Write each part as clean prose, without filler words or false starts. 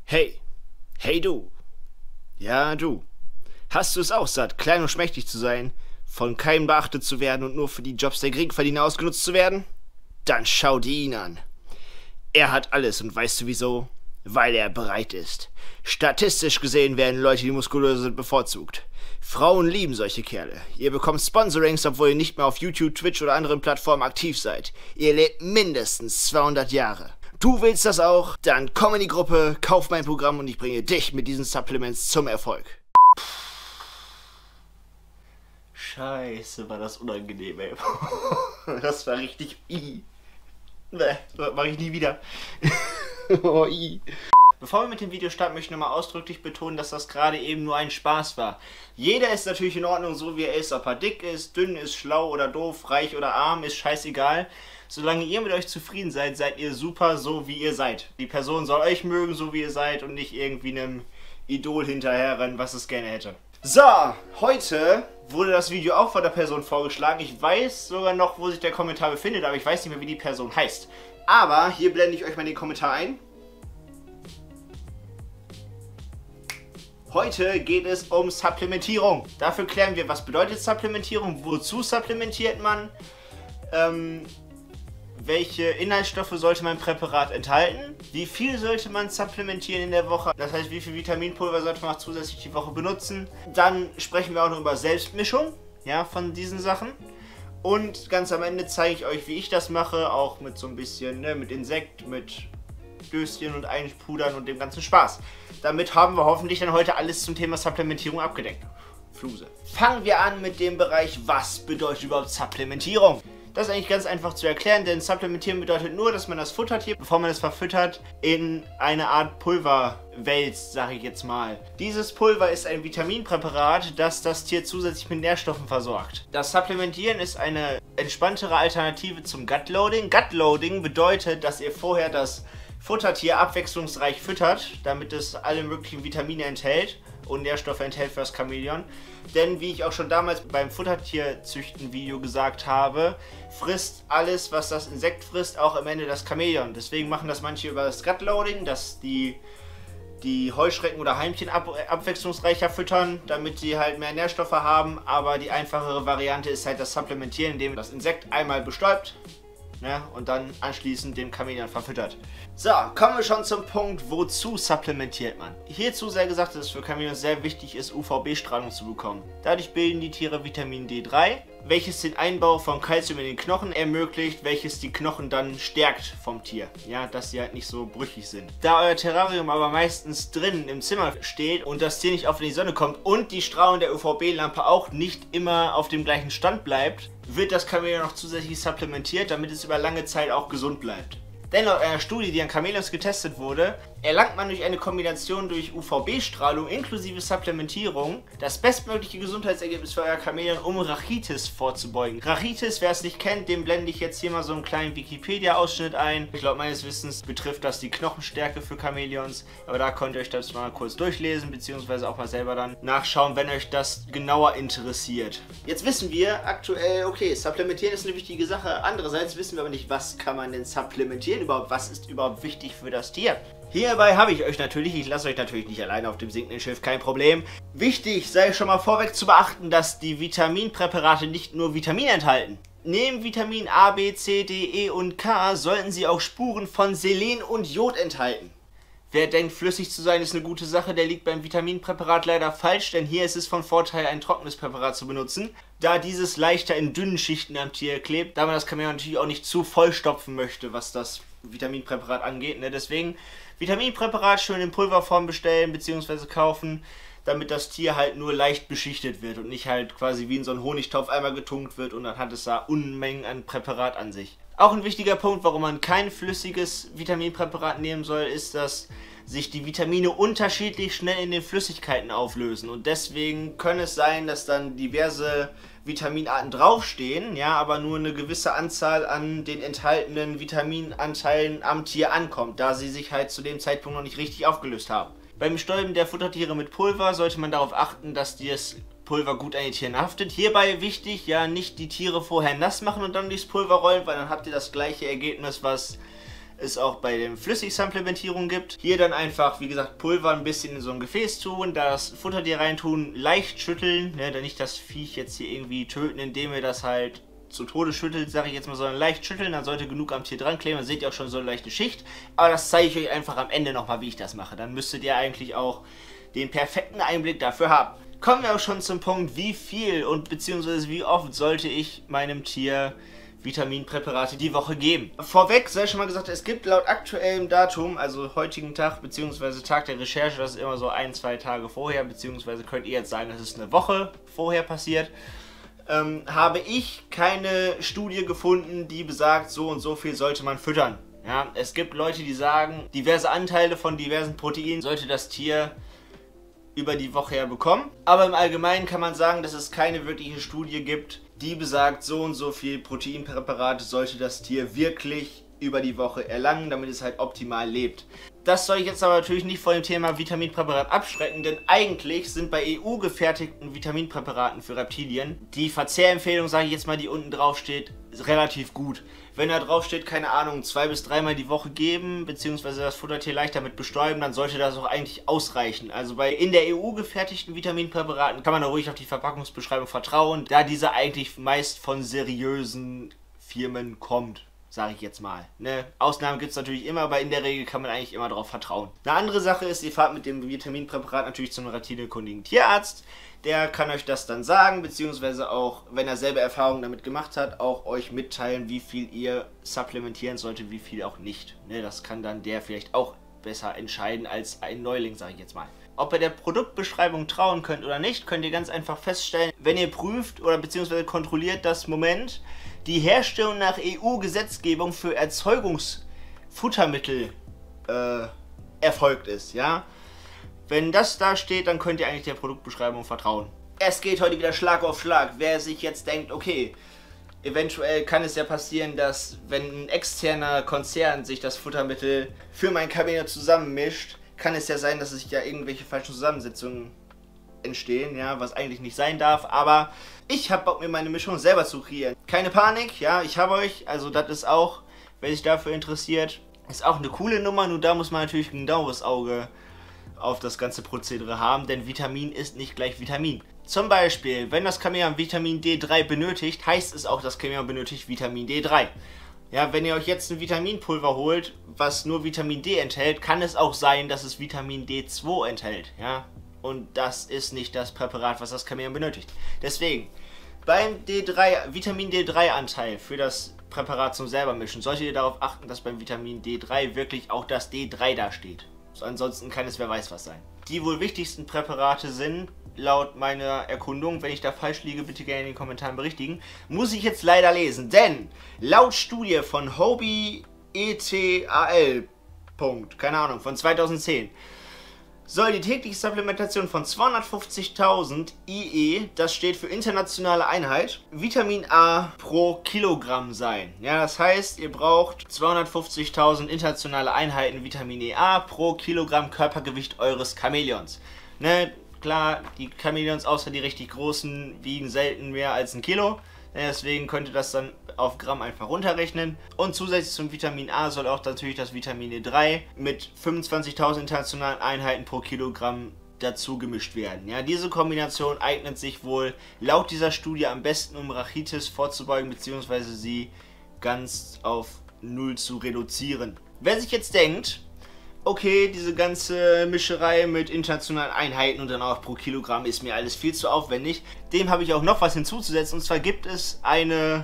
Hey, hey du. Ja, du. Hast du es auch satt, klein und schmächtig zu sein, von keinem beachtet zu werden und nur für die Jobs der Geringverdiener ausgenutzt zu werden? Dann schau dir ihn an. Er hat alles und weißt du wieso? Weil er bereit ist. Statistisch gesehen werden Leute, die muskulöser sind, bevorzugt. Frauen lieben solche Kerle. Ihr bekommt Sponsorings, obwohl ihr nicht mehr auf YouTube, Twitch oder anderen Plattformen aktiv seid. Ihr lebt mindestens 200 Jahre. Du willst das auch? Dann komm in die Gruppe, kauf mein Programm und ich bringe dich mit diesen Supplements zum Erfolg. Scheiße, war das unangenehm, ey. Das war richtig das mach ich nie wieder. Oh, Bevor wir mit dem Video starten, möchte ich nochmal ausdrücklich betonen, dass das gerade eben nur ein Spaß war. Jeder ist natürlich in Ordnung, so wie er ist. Ob er dick ist, dünn ist, schlau oder doof, reich oder arm, ist scheißegal. Solange ihr mit euch zufrieden seid, seid ihr super, so wie ihr seid. Die Person soll euch mögen, so wie ihr seid und nicht irgendwie einem Idol hinterherrennen, was es gerne hätte. So, heute wurde das Video auch von der Person vorgeschlagen. Ich weiß sogar noch, wo sich der Kommentar befindet, aber ich weiß nicht mehr, wie die Person heißt. Aber hier blende ich euch mal den Kommentar ein. Heute geht es um Supplementierung. Dafür klären wir, was bedeutet Supplementierung, wozu supplementiert man, welche Inhaltsstoffe sollte mein Präparat enthalten, wie viel sollte man supplementieren in der Woche, das heißt, wie viel Vitaminpulver sollte man auch zusätzlich die Woche benutzen. Dann sprechen wir auch noch über Selbstmischung, ja, von diesen Sachen. Und ganz am Ende zeige ich euch, wie ich das mache, auch mit so ein bisschen, ne, mit Insekt, mit Döschen und Einpudern und dem ganzen Spaß. Damit haben wir hoffentlich dann heute alles zum Thema Supplementierung abgedeckt. Fluse. Fangen wir an mit dem Bereich, was bedeutet überhaupt Supplementierung? Das ist eigentlich ganz einfach zu erklären, denn Supplementieren bedeutet nur, dass man das Futtertier, bevor man es verfüttert, in eine Art Pulver wälzt, sage ich jetzt mal. Dieses Pulver ist ein Vitaminpräparat, das das Tier zusätzlich mit Nährstoffen versorgt. Das Supplementieren ist eine entspanntere Alternative zum Gutloading. Gutloading bedeutet, dass ihr vorher das Futtertier abwechslungsreich füttert, damit es alle möglichen Vitamine enthält und Nährstoffe enthält für das Chamäleon. Denn wie ich auch schon damals beim Futtertierzüchten-Video gesagt habe, frisst alles, was das Insekt frisst, auch am Ende das Chamäleon. Deswegen machen das manche über das Gutloading, dass die Heuschrecken oder Heimchen abwechslungsreicher füttern, damit sie halt mehr Nährstoffe haben. Aber die einfachere Variante ist halt das Supplementieren, indem das Insekt einmal bestäubt, ne, und dann anschließend dem Chamäleon verfüttert. So, kommen wir schon zum Punkt, wozu supplementiert man. Hierzu sei gesagt, dass es für Chamäleon sehr wichtig ist, UVB-Strahlung zu bekommen. Dadurch bilden die Tiere Vitamin D3, welches den Einbau von Kalzium in den Knochen ermöglicht, welches die Knochen dann stärkt vom Tier. Ja, dass sie halt nicht so brüchig sind. Da euer Terrarium aber meistens drinnen im Zimmer steht und das Tier nicht auf die Sonne kommt und die Strahlung der UVB-Lampe auch nicht immer auf dem gleichen Stand bleibt, wird das Chamäleon noch zusätzlich supplementiert, damit es über lange Zeit auch gesund bleibt. Denn laut einer Studie, die an Chamäleons getestet wurde, erlangt man durch eine Kombination durch UVB-Strahlung inklusive Supplementierung das bestmögliche Gesundheitsergebnis für euer Chamäleon, um Rachitis vorzubeugen. Rachitis, wer es nicht kennt, dem blende ich jetzt hier mal so einen kleinen Wikipedia-Ausschnitt ein. Ich glaube, meines Wissens betrifft das die Knochenstärke für Chamäleons, aber da könnt ihr euch das mal kurz durchlesen, beziehungsweise auch mal selber dann nachschauen, wenn euch das genauer interessiert. Jetzt wissen wir aktuell, okay, supplementieren ist eine wichtige Sache. Andererseits wissen wir aber nicht, was kann man denn supplementieren überhaupt, was ist überhaupt wichtig für das Tier. Hierbei habe ich euch natürlich, ich lasse euch natürlich nicht alleine auf dem sinkenden Schiff, kein Problem. Wichtig sei schon mal vorweg zu beachten, dass die Vitaminpräparate nicht nur Vitamine enthalten. Neben Vitamin A, B, C, D, E und K sollten sie auch Spuren von Selen und Jod enthalten. Wer denkt, flüssig zu sein ist eine gute Sache, der liegt beim Vitaminpräparat leider falsch, denn hier ist es von Vorteil, ein trockenes Präparat zu benutzen, da dieses leichter in dünnen Schichten am Tier klebt, da man das Chamäleon natürlich auch nicht zu vollstopfen möchte, was das Vitaminpräparat angeht, ne? Deswegen Vitaminpräparat schön in Pulverform bestellen bzw. kaufen, damit das Tier halt nur leicht beschichtet wird und nicht halt quasi wie in so einen Honigtopf einmal getunkt wird und dann hat es da Unmengen an Präparat an sich. Auch ein wichtiger Punkt, warum man kein flüssiges Vitaminpräparat nehmen soll, ist, dass sich die Vitamine unterschiedlich schnell in den Flüssigkeiten auflösen und deswegen kann es sein, dass dann diverse Vitaminarten draufstehen, ja, aber nur eine gewisse Anzahl an den enthaltenen Vitaminanteilen am Tier ankommt, da sie sich halt zu dem Zeitpunkt noch nicht richtig aufgelöst haben. Beim Bestäuben der Futtertiere mit Pulver sollte man darauf achten, dass das Pulver gut an die Tiere haftet. Hierbei wichtig, ja, nicht die Tiere vorher nass machen und dann durchs Pulver rollen, weil dann habt ihr das gleiche Ergebnis, was es auch bei den Flüssigsupplementierungen gibt. Hier dann einfach, wie gesagt, Pulver ein bisschen in so ein Gefäß tun, das Futtertier reintun, leicht schütteln, ne, dann nicht das Viech jetzt hier irgendwie töten, indem ihr das halt zu Tode schüttelt, sage ich jetzt mal, sondern leicht schütteln, dann sollte genug am Tier dran kleben, dann seht ihr auch schon so eine leichte Schicht. Aber das zeige ich euch einfach am Ende nochmal, wie ich das mache. Dann müsstet ihr eigentlich auch den perfekten Einblick dafür haben. Kommen wir auch schon zum Punkt, wie viel und beziehungsweise wie oft sollte ich meinem Tier Vitaminpräparate die Woche geben. Vorweg sei schon mal gesagt, es gibt laut aktuellem Datum, also heutigen Tag beziehungsweise Tag der Recherche, das ist immer so 1-2 Tage vorher, beziehungsweise könnt ihr jetzt sagen, das ist eine Woche vorher passiert, habe ich keine Studie gefunden, die besagt, so und so viel sollte man füttern. Ja, es gibt Leute, die sagen, diverse Anteile von diversen Proteinen sollte das Tier über die Woche her bekommen. Aber im Allgemeinen kann man sagen, dass es keine wirkliche Studie gibt, die besagt, so und so viel Proteinpräparate sollte das Tier wirklich über die Woche erlangen, damit es halt optimal lebt. Das soll ich jetzt aber natürlich nicht vor dem Thema Vitaminpräparat abschrecken, denn eigentlich sind bei EU-gefertigten Vitaminpräparaten für Reptilien die Verzehrempfehlung, sage ich jetzt mal, die unten drauf steht, relativ gut. Wenn da drauf steht, keine Ahnung, 2- bis 3-mal die Woche geben, beziehungsweise das Futtertier leicht damit bestäuben, dann sollte das auch eigentlich ausreichen. Also bei in der EU gefertigten Vitaminpräparaten kann man da ruhig auf die Verpackungsbeschreibung vertrauen, da diese eigentlich meist von seriösen Firmen kommt, sage ich jetzt mal. Ne? Ausnahmen gibt es natürlich immer, aber in der Regel kann man eigentlich immer darauf vertrauen. Eine andere Sache ist, ihr fahrt mit dem Vitaminpräparat natürlich zu einem reptilienkundigen Tierarzt. Der kann euch das dann sagen, beziehungsweise auch, wenn er selber Erfahrungen damit gemacht hat, auch euch mitteilen, wie viel ihr supplementieren solltet, wie viel auch nicht. Ne, das kann dann der vielleicht auch besser entscheiden als ein Neuling, sage ich jetzt mal. Ob ihr der Produktbeschreibung trauen könnt oder nicht, könnt ihr ganz einfach feststellen, wenn ihr prüft oder beziehungsweise kontrolliert, dass Moment die Herstellung nach EU-Gesetzgebung für Erzeugungsfuttermittel erfolgt ist, ja. Wenn das da steht, dann könnt ihr eigentlich der Produktbeschreibung vertrauen. Es geht heute wieder Schlag auf Schlag. Wer sich jetzt denkt, okay, eventuell kann es ja passieren, dass wenn ein externer Konzern sich das Futtermittel für mein Chamäleon zusammenmischt, kann es ja sein, dass sich ja irgendwelche falschen Zusammensetzungen entstehen, ja, was eigentlich nicht sein darf, aber ich habe Bock, mir meine Mischung selber zu kreieren. Keine Panik, ja, ich habe euch, also das ist auch, wer sich dafür interessiert, ist auch eine coole Nummer, nur da muss man natürlich ein genaueres Auge auf das ganze Prozedere haben, denn Vitamin ist nicht gleich Vitamin. Zum Beispiel, wenn das Chamäleon Vitamin D3 benötigt, heißt es auch, das Chamäleon benötigt Vitamin D3. Ja, wenn ihr euch jetzt ein Vitaminpulver holt, was nur Vitamin D enthält, kann es auch sein, dass es Vitamin D2 enthält, ja. Und das ist nicht das Präparat, was das Chamäleon benötigt. Deswegen, beim Vitamin D3-Anteil für das Präparat zum selbermischen, solltet ihr darauf achten, dass beim Vitamin D3 wirklich auch das D3 da steht. So, ansonsten kann es wer weiß was sein. Die wohl wichtigsten Präparate sind, laut meiner Erkundung, wenn ich da falsch liege, bitte gerne in den Kommentaren berichtigen, muss ich jetzt leider lesen, denn laut Studie von Hobby ETAL, keine Ahnung, von 2010, soll die tägliche Supplementation von 250.000 IE, das steht für internationale Einheit, Vitamin A pro Kilogramm sein. Ja, das heißt, ihr braucht 250.000 internationale Einheiten Vitamin A pro Kilogramm Körpergewicht eures Chamäleons. Ne, klar, die Chamäleons außer die richtig großen wiegen selten mehr als 1 Kilo. Deswegen könnt ihr das dann auf Gramm einfach runterrechnen. Und zusätzlich zum Vitamin A soll auch natürlich das Vitamin D3 mit 25.000 internationalen Einheiten pro Kilogramm dazu gemischt werden. Ja, diese Kombination eignet sich wohl laut dieser Studie am besten, um Rachitis vorzubeugen bzw. sie ganz auf 0 zu reduzieren. Wer sich jetzt denkt, okay, diese ganze Mischerei mit internationalen Einheiten und dann auch pro Kilogramm ist mir alles viel zu aufwendig. Dem habe ich auch noch was hinzuzusetzen. Und zwar gibt es eine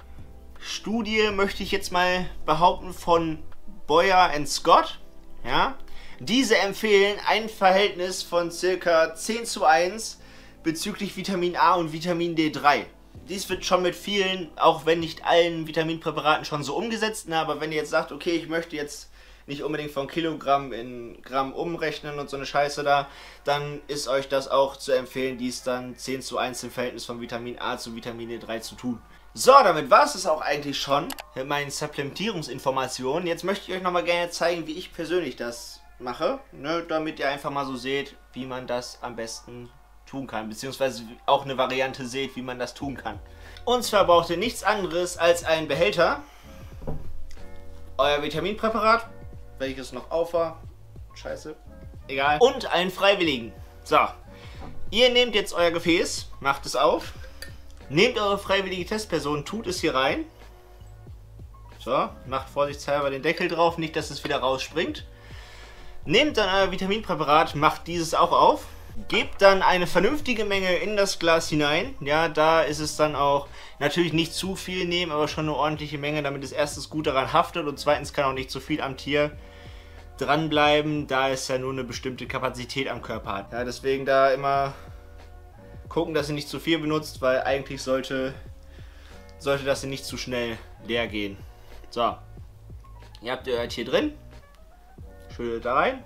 Studie, möchte ich jetzt mal behaupten, von Boyer and Scott. Ja? Diese empfehlen ein Verhältnis von ca. 10:1 bezüglich Vitamin A und Vitamin D3. Dies wird schon mit vielen, auch wenn nicht allen Vitaminpräparaten schon so umgesetzt. Ne? Aber wenn ihr jetzt sagt, okay, ich möchte jetzt nicht unbedingt von Kilogramm in Gramm umrechnen und so eine Scheiße da, dann ist euch das auch zu empfehlen, dies dann 10:1 im Verhältnis von Vitamin A zu Vitamin D3 zu tun. So, damit war es auch eigentlich schon mit meinen Supplementierungsinformationen. Jetzt möchte ich euch nochmal gerne zeigen, wie ich persönlich das mache, ne, damit ihr einfach mal so seht, wie man das am besten tun kann, beziehungsweise auch eine Variante seht, wie man das tun kann. Und zwar braucht ihr nichts anderes als einen Behälter. euer Vitaminpräparat, welches noch auf war. Scheiße. Egal. Und einen Freiwilligen. So. Ihr nehmt jetzt euer Gefäß, macht es auf, nehmt eure freiwillige Testperson, tut es hier rein. So, macht vorsichtshalber den Deckel drauf, nicht, dass es wieder rausspringt. Nehmt dann euer Vitaminpräparat, macht dieses auch auf. Gebt dann eine vernünftige Menge in das Glas hinein. Ja, da ist es dann auch natürlich nicht zu viel nehmen, aber schon eine ordentliche Menge, damit es erstens gut daran haftet und zweitens kann auch nicht zu viel am Tier dranbleiben, da es ja nur eine bestimmte Kapazität am Körper hat. Ja, deswegen da immer gucken, dass ihr nicht zu viel benutzt, weil eigentlich sollte das hier nicht zu schnell leer gehen. So, ihr habt euer Tier drin, schüttet da rein.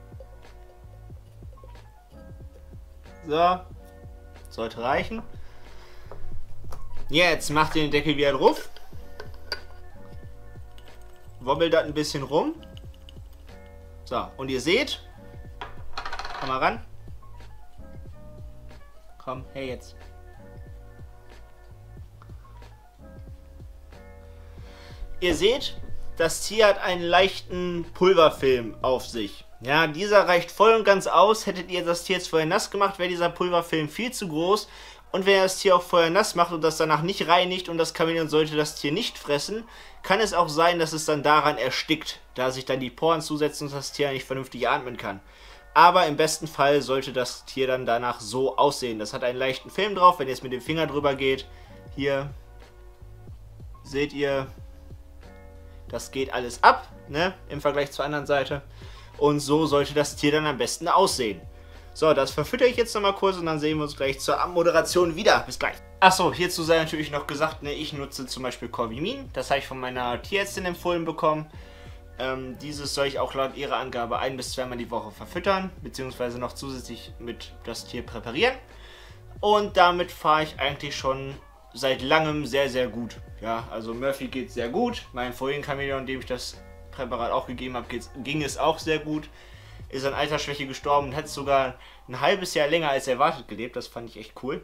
So, sollte reichen. Jetzt macht ihr den Deckel wieder drauf. Wobbelt das ein bisschen rum. So, und ihr seht, komm mal ran. Komm, hey jetzt. Ihr seht, das Tier hat einen leichten Pulverfilm auf sich. Ja, dieser reicht voll und ganz aus. Hättet ihr das Tier jetzt vorher nass gemacht, wäre dieser Pulverfilm viel zu groß. Und wenn ihr das Tier auch vorher nass macht und das danach nicht reinigt und das Chamäleon sollte das Tier nicht fressen, kann es auch sein, dass es dann daran erstickt, da sich dann die Poren zusetzen und das Tier nicht vernünftig atmen kann. Aber im besten Fall sollte das Tier dann danach so aussehen. Das hat einen leichten Film drauf, wenn ihr jetzt mit dem Finger drüber geht. Hier seht ihr, das geht alles ab, ne, im Vergleich zur anderen Seite. Und so sollte das Tier dann am besten aussehen. So, das verfütter ich jetzt nochmal kurz und dann sehen wir uns gleich zur Abmoderation wieder. Bis gleich. Achso, hierzu sei natürlich noch gesagt, ne, ich nutze zum Beispiel Corvimin. Das habe ich von meiner Tierärztin empfohlen bekommen. Dieses soll ich auch laut ihrer Angabe 1- bis 2-mal die Woche verfüttern, beziehungsweise noch zusätzlich mit das Tier präparieren. Und damit fahre ich eigentlich schon seit langem sehr, sehr gut. Ja, also Murphy geht sehr gut. Mein vorigen Chamäleon, dem ich das Präparat auch gegeben habe, ging es auch sehr gut. Ist an Altersschwäche gestorben und hat sogar ein halbes Jahr länger als erwartet gelebt. Das fand ich echt cool.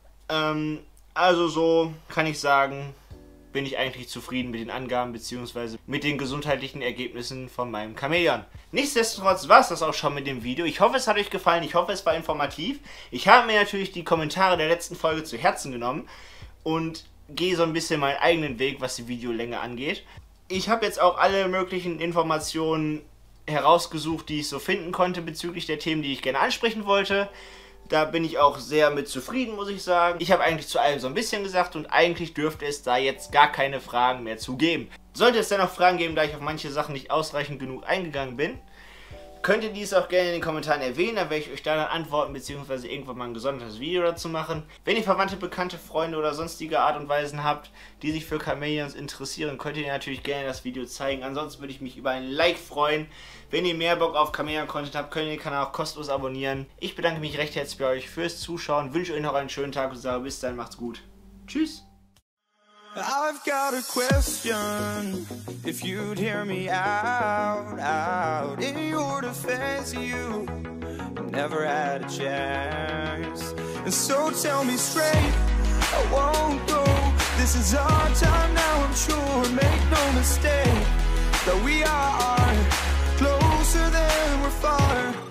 Also so kann ich sagen, bin ich eigentlich zufrieden mit den Angaben bzw. mit den gesundheitlichen Ergebnissen von meinem Chamäleon. Nichtsdestotrotz war es das auch schon mit dem Video. Ich hoffe, es hat euch gefallen. Ich hoffe, es war informativ. Ich habe mir natürlich die Kommentare der letzten Folge zu Herzen genommen und gehe so ein bisschen meinen eigenen Weg, was die Videolänge angeht. Ich habe jetzt auch alle möglichen Informationen herausgesucht, die ich so finden konnte bezüglich der Themen, die ich gerne ansprechen wollte. Da bin ich auch sehr mit zufrieden, muss ich sagen. Ich habe eigentlich zu allem so ein bisschen gesagt und eigentlich dürfte es da jetzt gar keine Fragen mehr zu geben. Sollte es dennoch Fragen geben, da ich auf manche Sachen nicht ausreichend genug eingegangen bin, könnt ihr dies auch gerne in den Kommentaren erwähnen, dann werde ich euch da dann antworten, beziehungsweise irgendwann mal ein gesondertes Video dazu machen. Wenn ihr Verwandte, Bekannte, Freunde oder sonstige Art und Weisen habt, die sich für Chamäleons interessieren, könnt ihr natürlich gerne das Video zeigen. Ansonsten würde ich mich über ein Like freuen. Wenn ihr mehr Bock auf Chamäleon-Content habt, könnt ihr den Kanal auch kostenlos abonnieren. Ich bedanke mich recht herzlich bei euch fürs Zuschauen, wünsche euch noch einen schönen Tag und sage bis dann, macht's gut. Tschüss! I've got a question, if you'd hear me out. In your defense, you never had a chance. And so tell me straight, I won't go. This is our time now, I'm sure. Make no mistake that we are closer than we're far.